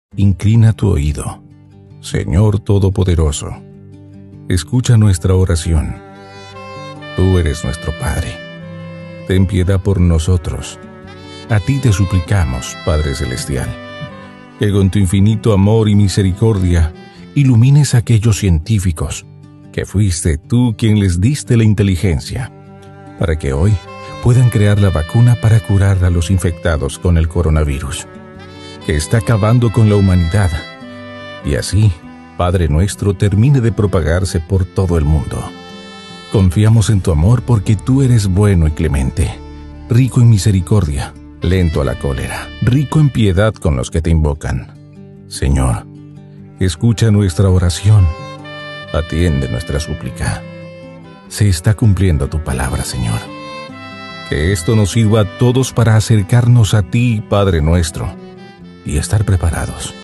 Inclina tu oído. Señor Todopoderoso, escucha nuestra oración. Tú eres nuestro Padre. Ten piedad por nosotros. A ti te suplicamos, Padre Celestial, que con tu infinito amor y misericordia ilumines a aquellos científicos que fuiste tú quien les diste la inteligencia, para que hoy puedan crear la vacuna para curar a los infectados con el coronavirus, que está acabando con la humanidad, y así, Padre nuestro, termine de propagarse por todo el mundo. Confiamos en tu amor porque tú eres bueno y clemente, rico en misericordia, lento a la cólera, rico en piedad con los que te invocan. Señor, escucha nuestra oración, atiende nuestra súplica. Se está cumpliendo tu palabra, Señor. Que esto nos sirva a todos para acercarnos a ti, Padre nuestro, y estar preparados